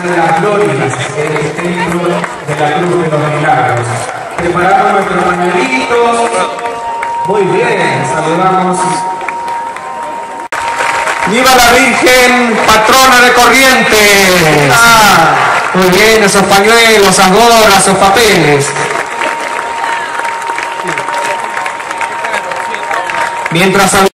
de las glorias, el templo de la Cruz de los Milagros. Preparamos nuestros pañuelitos. Muy bien, saludamos. ¡Viva la Virgen, patrona de Corrientes! Muy bien, esos pañuelos, esas gorras, esos papeles. Mientras